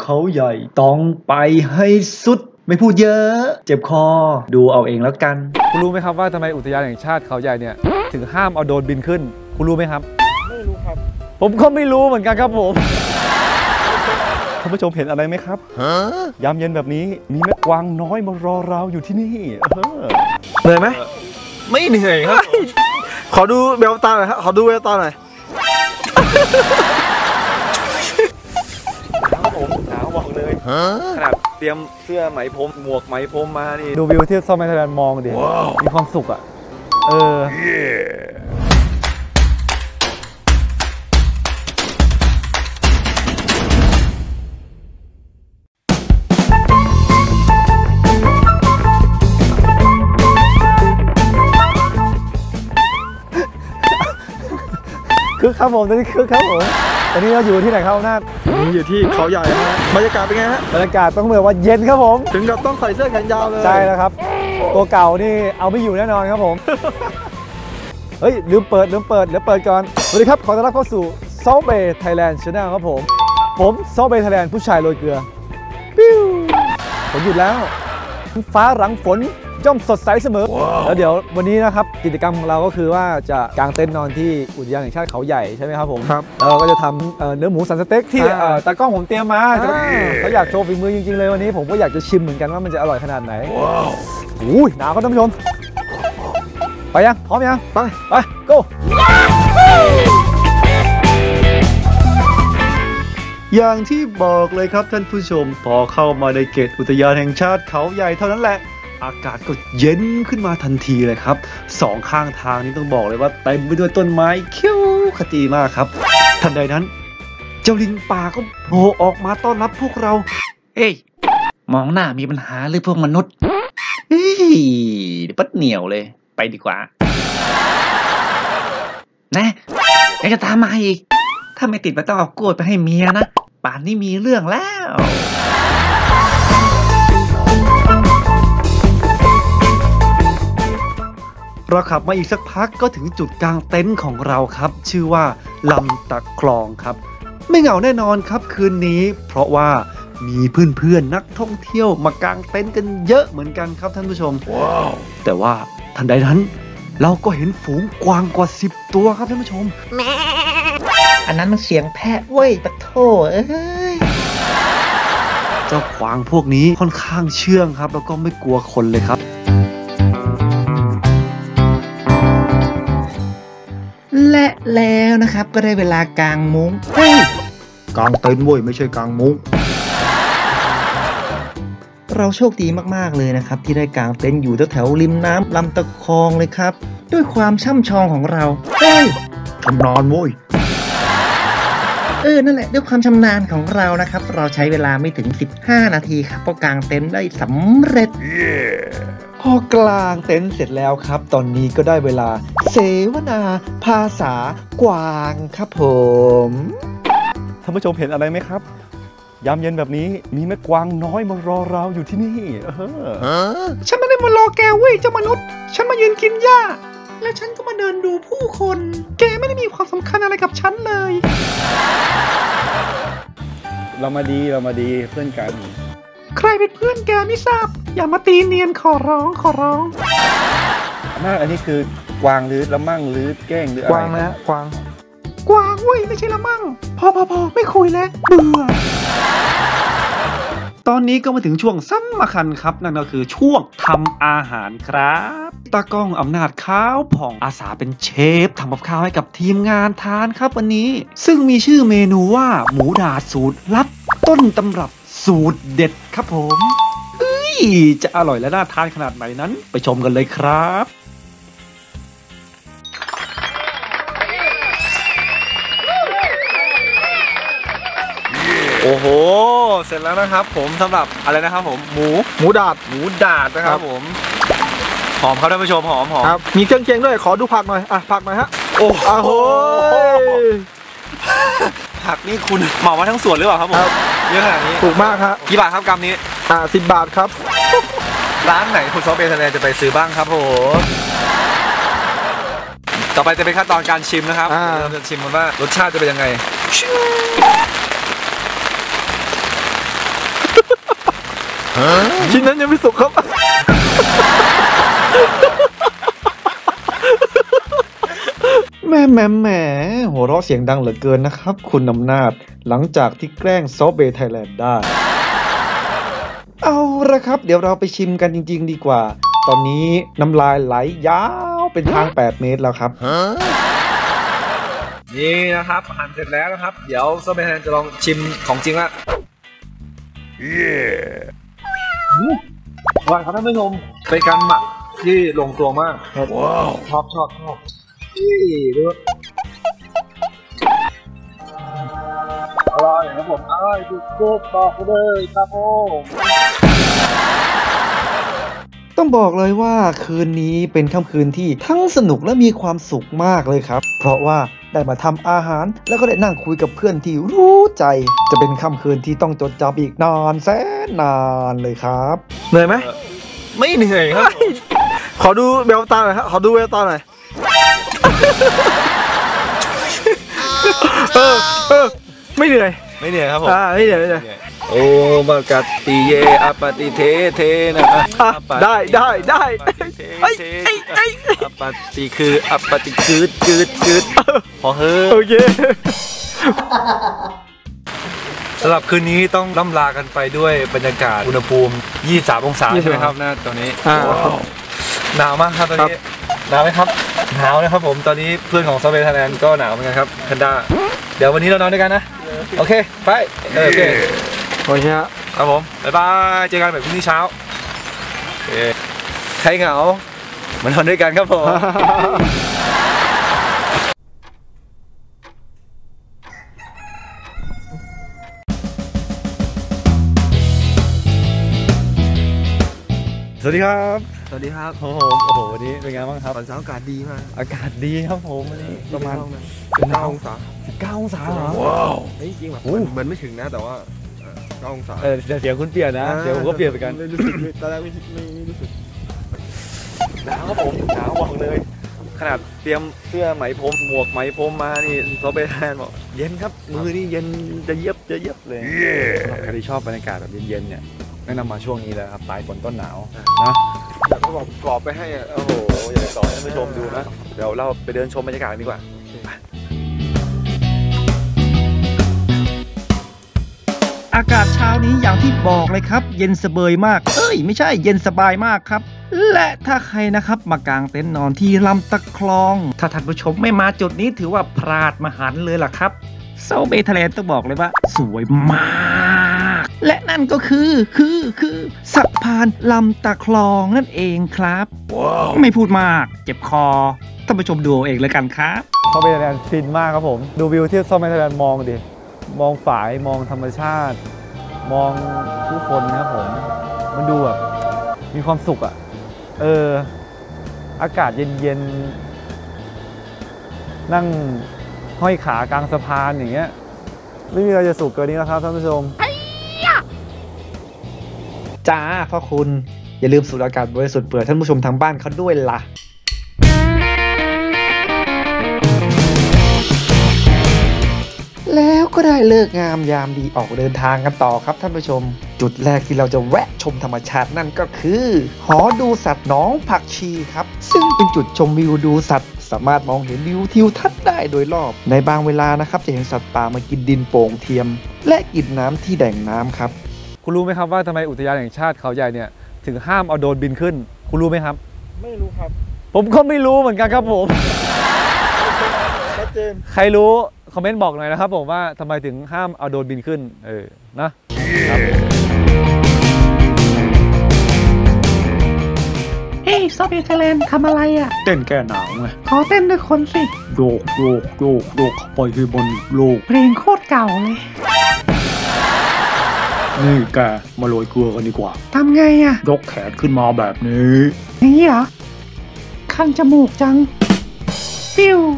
เขาใหญ่ต้องไปให้สุดไม่พูดเยอะเจ็บคอดูเอาเองแล้วกันคุณรู้ไหมครับว่าทำไมอุทยานแห่งชาติเขาใหญ่เนี่ยถึงห้ามเอาโดรนบินขึ้นคุณรู้ไหมครับไม่รู้ครับผมก็ไม่รู้เหมือนกันครับผมท่านผู้ชมเห็นอะไรไหมครับยามเย็นแบบนี้มีแม่กวางน้อยมารอเราอยู่ที่นี่เหนื่อยไหมไม่เหนื่อยครับขอดูแววตาหน่อยครับขอดูแววตาหน่อยผมหนาวบอกเลยขนาดเตรียมเสื้อไหมพรมหมวกไหมพรมมานี่ดูวิวที่ซ่อมไทยแลนด์มองดิมีความสุขอ่ะคือครับผมตอนนี้คือครับผมตอนนี้เราอยู่ที่ไหนครับอำนาจอยู่ที่เขาใหญ่ฮะบรรยากาศเป็นไงฮะบรรยากาศต้องบอกว่าเย็นครับผมถึงกับต้องใส่เสื้อแขนยาวเลยใช่แล้วครับตัวเก่านี่เอาไม่อยู่แน่นอนครับผมเฮ้ยลืมเปิดเดี๋ยวเปิดก่อนสวัสดีครับขอต้อนรับเข้าสู่ Salt Bae Thailand Channel ครับผม Salt Bae Thailand ผู้ชายโรยเกลือปิ้วฝนหยุดแล้วฟ้าหลังฝนย่อมสดใสเสมอแล้วเดี๋ยววันนี้นะครับกิจกรรมของเราก็คือว่าจะกางเต็นท์นอนที่อุทยานแห่งชาติเขาใหญ่ใช่ไหมครับผมครับแล้วเราก็จะทำเนื้อหมูสันสเต็กที่ตากล้องผมเตรียมมาเขาอยากโชว์ฝีมือจริงๆเลยวันนี้ผมก็อยากจะชิมเหมือนกันว่ามันจะอร่อยขนาดไหนอุ้ยหนาวครับท่านผู้ชมไปยังพร้อมยังไป go อย่างที่บอกเลยครับท่านผู้ชมพอเข้ามาในเขตอุทยานแห่งชาติเขาใหญ่เท่านั้นแหละอากาศก็เย็นขึ้นมาทันทีเลยครับสองข้างทางนี้ต้องบอกเลยว่าเต็มไปด้วยต้นไม้เขียวขจีมากครับทันใดนั้นเจ้าลิงป่าก็โผล่ออกมาต้อนรับพวกเราเอ้ยมองหน้ามีปัญหาหรือพวกมนุษย์ปัดเหนียวเลยไปดีกว่านะยังจะตามมาอีกถ้าไม่ติดมาต้องเอาโกรธไปให้เมียนะป่านนี้มีเรื่องแล้วเราขับมาอีกสักพักก็ถึงจุดกางเต็นท์ของเราครับชื่อว่าลำตะคลองครับไม่เหงาแน่นอนครับคืนนี้เพราะว่ามีเพื่อนๆนักท่องเที่ยวมากางเต็นท์กันเยอะเหมือนกันครับท่านผู้ชม wow. แต่ว่าทันใดนั้นเราก็เห็นฝูงกวางกว่า10ตัวครับท่านผู้ชมอันนั้นมันเสียงแพะเว้ยปะโถเอ้ยเจ้ากวางพวกนี้ค่อนข้างเชื่องครับแล้วก็ไม่กลัวคนเลยครับและแล้วนะครับก็ได้เวลากางมุ้งเฮ้ยกางเต็นท์เว้ยไม่ใช่กางมุ้งเราโชคดีมากๆเลยนะครับที่ได้กางเต็นท์อยู่แถวริมน้ำลำตะคองเลยครับด้วยความช่ำชองของเราเฮ้ยชำนาญเว้ยนั่นแหละด้วยความชำนาญของเรานะครับเราใช้เวลาไม่ถึง15นาทีครับก็กางเต็นท์ได้สำเร็จ พอกลางเต็นท์เสร็จแล้วครับตอนนี้ก็ได้เวลาเสวนาภาษากวางครับผมท่านผู้ชมเห็นอะไรไหมครับยามเย็นแบบนี้มีแม่กวางน้อยมารอเราอยู่ที่นี่ฉันไม่ได้มารอแกเว้ยเจ้ามนุษย์ฉันมายืนกินหญ้าและฉันก็มาเดินดูผู้คนแกไม่ได้มีความสำคัญอะไรกับฉันเลยเรามาดีเพื่อนกันใครเป็นเพื่อนแกไม่ทราบอย่ามาตีเนียนขอร้องน่าอันนี้คือกวางหรือละมั่งหรือแกล้งหรืออะไรกวางนะกวางเว้ยไม่ใช่ละมั่งพอไม่คุยแล้วเบื่อตอนนี้ก็มาถึงช่วงสำคัญครับนั่นก็คือช่วงทำอาหารครับตากล้องอำนาจข้าวผ่องอาสาเป็นเชฟทำกับข้าวให้กับทีมงานทานครับวันนี้ซึ่งมีชื่อเมนูว่าหมูดาดสูตรลับต้นตำรับสูตรเด็ดครับผมจะอร่อยและน่าทานขนาดไหนนั้นไปชมกันเลยครับโอ้โหเสร็จแล้วนะครับผมสำหรับอะไรนะครับผมหมูดาดนะครับผมหอมครับท่านผู้ชมหอมครับมีเครื่องเคียงด้วยขอดูผักหน่อยผักหน่อยฮะโอ้โหผักนี่คุณเหมามาทั้งสวนหรือเปล่าครับผมเยอะขนาดนี้ถูกมากครับกี่บาทครับกรัมนี้ 10 บาทครับร้านไหนคุณซอสเบทแลนด์จะไปซื้อบ้างครับผมต่อไปจะเป็นขั้นตอนการชิมนะครับเราจะชิมกันว่ารสชาติจะเป็นยังไงชิ้นนั้นยังไม่สุกครับแหมหัวเราะเสียงดังเหลือเกินนะครับ คุณอำนาจหลังจากที่แกล้งซอฟเบย์ไทยแลนด์ได้ เอาละครับ เดี๋ยวเราไปชิมกันจริงๆดีกว่า ตอนนี้น้ำลายไหลยาวเป็นทาง 8 เมตรแล้วครับนี่นะครับหั่นเสร็จแล้วนะครับเดี๋ยวซอเบย์ไทยแลนด์จะลองชิมของจริงละอร่อยครับท่านผู้ชมเป็นการหมักที่ลงตัวมากว้าวชอบนี่ดูอร่อยครับผมอร่อยจุกๆบอกเลยครับผมต้องบอกเลยว่าคืนนี้เป็นค่ำคืนที่ทั้งสนุกและมีความสุขมากเลยครับ เพราะว่าได้มาทำอาหารแล้วก็ได้นั่งคุยกับเพื่อนที่รู้ใจ จะเป็นค่ำคืนที่ต้องจดจำอีกนานแสนนานเลยครับเหนื่อยไหมไม่เหนื่อยครับขอดูแววตาหน่อยครับขอดูแววตาหน่อยไม่เหนื่อยไม่เหนื่อยครับผมไม่เหนื่อยโอ้มากาติเยอปฏิเทเทนะได้อปฏิคืออปฏิกืดพอเฮ้อโอเคสำหรับคืนนี้ต้องล่ำลากันไปด้วยบรรยากาศอุณหภูมิ23 องศาใช่ไหมครับหน้าตอนนี้หนาวมากครับตอนนี้หนาวไหมครับหนาวนะครับผมตอนนี้เพื่อนของซอฟเบย์ไทยแลนด์ก็หนาวเหมือนกันครับแพนด้าเดี๋ยววันนี้เรานอนด้วยกันนะโอเคไปโอเคโอเคครับผมบ๊ายบายเจอกันแบบพรุ่งนี้เช้าใครเหงามานอนด้วยกันครับผมสวัสดีครับสวัสดีครับโอ้โหวันนี้เป็นไงบ้างครับตอนเช้าอากาศดีมากอากาศดีครับผมวันนี้ประมาณ 9 องศา 19 องศาเหรอว้าวจริงแบบมันไม่ถึงนะแต่ว่า9 องศาเดี๋ยวเสียงคุณเปลี่ยนนะเดี๋ยวผมก็เปลี่ยนไปกันไม่รู้สึกตอนแรกไม่รู้สึกหนาวครับผมหนาวบอกเลยขนาดเตรียมเสื้อไหมพรมหมวกไหมพรมมานี่ซอฟเบย์ไทยแลนด์บอกเย็นครับมือนี่เย็นจะเย็บเลยสำหรับใครที่ชอบบรรยากาศแบบเย็นๆเนี่ยแนะนำมาช่วงนี้เลยครับปลายฝนต้นหนาวนะแต่ก็บอกกรอบไปให้โอ้โหอย่าไปสอนให้ผู้ชมดูนะเดี๋ยวเราไปเดินชมบรรยากาศกันดีกว่าอากาศเช้านี้อย่างที่บอกเลยครับเย็นสบายมากไม่ใช่เย็นสบายมากครับและถ้าใครนะครับมากางเต็นท์นอนที่ลำตะคลองถ้าท่านผู้ชมไม่มาจุดนี้ถือว่าพลาดมหันต์เลยล่ะครับซอฟเบย์ไทยแลนด์ต้องบอกเลยว่าสวยมากและนั่นก็คือสะพานลำตะคลองนั่นเองครับ wow. ไม่พูดมากเจ็บคอท่านผู้ชมดูเองแล้วกันครับซอฟเบย์ไทยแลนด์ฟินมากครับผมดูวิวที่ซอฟเบย์ไทยแลนด์มองดิมองฝายมองธรรมชาติมองผู้คนนะครับผมมันดูแบบมีความสุขอ่ะอากาศเย็นๆนั่งห้อยขากลางสะพานอย่างเงี้ยไม่มีอะไรจะสุขเกินนี้แล้วครับท่านผู้ชมจ้าพ่อคุณอย่าลืมสูดอากาศบริสุทธิ์เผื่อท่านผู้ชมทางบ้านเขาด้วยล่ะแล้วก็ได้เลิกงามยามดีออกเดินทางกันต่อครับท่านผู้ชมจุดแรกที่เราจะแวะชมธรรมชาตินั่นก็คือหอดูสัตว์หนองผักชีครับซึ่งเป็นจุดชมวิวดูสัตว์สามารถมองเห็นวิวทิวทัศน์ได้โดยรอบในบางเวลานะครับจะเห็นสัตว์ป่ามากินดินโป่งเทียมและกินน้ำที่แด่งน้ำครับคุณรู้ไหมครับว่าทำไมอุทยานแห่งชาติเขาใหญ่เนี่ยถึงห้ามเอาโดรนบินขึ้นคุณรู้ไหมครับไม่รู้ครับผมก็ไม่รู้เหมือนกันครับผมชัดเจนใครรู้คอมเมนต์บอกหน่อยนะครับผมว่าทำไมถึงห้ามเอาโดรนบินขึ้นนะครับเฮ้ยซอฟต์ไทยแลนด์ทำอะไรอ่ะเต้นแก้หนาวไงขอเต้นด้วยคนสิโยกเข้าไปที่บนโลกเพลงโคตรเก่าเลยนี่แกมาโรยเกลือกันดีกว่าทำไงอ่ะยกแขนขึ้นมาแบบนี้นี่เหรอคันจมูกจังปิ้ว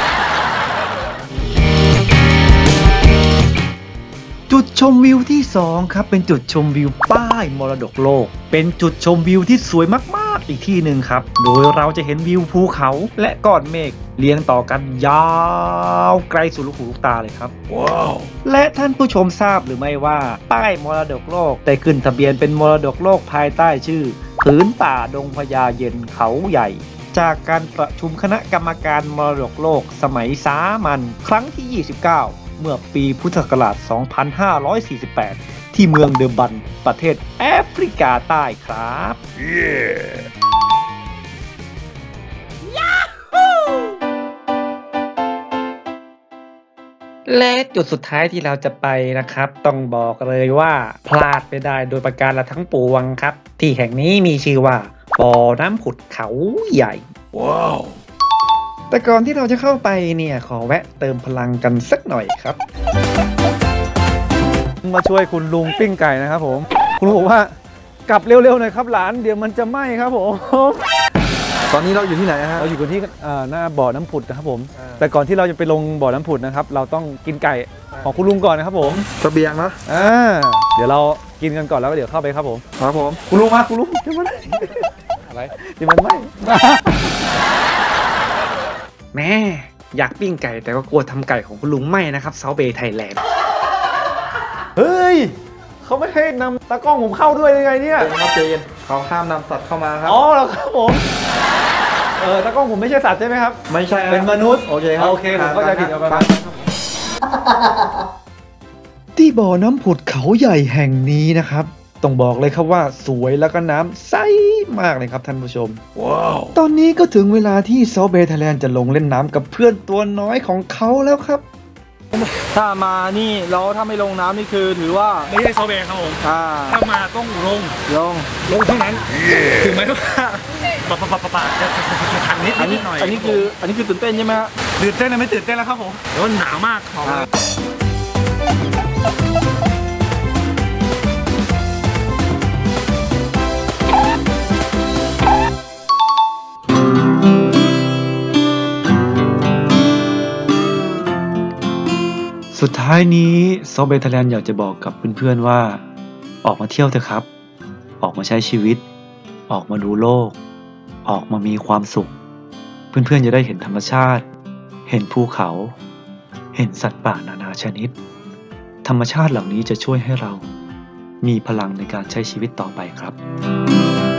จุดชมวิวที่2ครับเป็นจุดชมวิวป้ายมรดกโลกเป็นจุดชมวิวที่สวยมากดอีกที่หนึ่งครับโดยเราจะเห็นวิวภูเขาและก้อนเมฆเรียงต่อกันยาวไกลสุดลูกหูลูกตาเลยครับว้าวและท่านผู้ชมทราบหรือไม่ว่าป้ายมรดกโลกได้ขึ้นทะเบียนเป็นมรดกโลกภายใต้ชื่อผืนป่าดงพญาเย็นเขาใหญ่จากการประชุมคณะกรรมการมรดกโลกสมัยสามัญครั้งที่ 29 เมื่อปีพุทธศักราช 2548 ที่เมืองเดอร์บันประเทศแอฟริกาใต้ครับ และจุดสุดท้ายที่เราจะไปนะครับ ต้องบอกเลยว่าพลาดไม่ได้โดยประการละทั้งปวงครับ ที่แห่งนี้มีชื่อว่าบ่อน้ำผุดเขาใหญ่ว้าวแต่ก่อนที่เราจะเข้าไปเนี่ยขอแวะเติมพลังกันสักหน่อยครับมาช่วยคุณลุงปิ้งไก่นะครับผมคุณลุงบอกว่ากลับเร็วๆหน่อยครับหลานเดี๋ยวมันจะไหม้ครับผมตอนนี้เราอยู่ที่ไหนฮะเราอยู่กันที่หน้าบ่อน้ำผุดนะครับผมแต่ก่อนที่เราจะไปลงบ่อน้ำผุดนะครับเราต้องกินไก่ของคุณลุงก่อนนะครับผมเสบียงนะเดี๋ยวเรากินกันก่อนแล้วก็เดี๋ยวเข้าไปครับผมครับผมคุณลุงมาคุณลุงที่มันอะไรที่มันไหม้แม่อยากปิ้งไก่แต่ก็กลัวทำไก่ของคุณลุงไหม้นะครับเซาเบย์ไทยแลนด์เฮ้ยเขาไม่ให้นำตากล้องผมเข้าด้วยยังไงเนี่ยครับเจนเขาห้ามนำสัตว์เข้ามาครับอ๋อเหรอครับผมตากล้องผมไม่ใช่สัตว์ใช่ไหมครับไม่ใช่ครับเป็นมนุษย์โอเคครับโอเคผมเข้าใจผิดเอาไปที่บ่อน้ำผุดเขาใหญ่แห่งนี้นะครับต้องบอกเลยครับว่าสวยแล้วก็น้ำใสมากเลยครับท่านผู้ชมว้าวตอนนี้ก็ถึงเวลาที่เซาเบย์ไทยแลนด์จะลงเล่นน้ำกับเพื่อนตัวน้อยของเขาแล้วครับถ้ามานี่แล้วถ้าไม่ลงน้ำนี่คือถือว่าไม่ใช่ซอเบย์ครับผม ถ้ามาต้องลงลงเท่านั้น ถึงแม้ว่าปะจะทันนิดอันนี้หน่อยอันนี้คือตื่นเต้นใช่ไหมฮะตื่นเต้นนะไม่ตื่นเต้นแล้วครับผมเดี๋ยวหนาวมากของสุดท้ายนี้เซาเบย์ไทยแลนด์อยากจะบอกกับเพื่อนๆว่าออกมาเที่ยวเถอะครับออกมาใช้ชีวิตออกมาดูโลกออกมามีความสุขเพื่อนๆจะได้เห็นธรรมชาติเห็นภูเขาเห็นสัตว์ป่านานาชนิดธรรมชาติเหล่านี้จะช่วยให้เรามีพลังในการใช้ชีวิตต่อไปครับ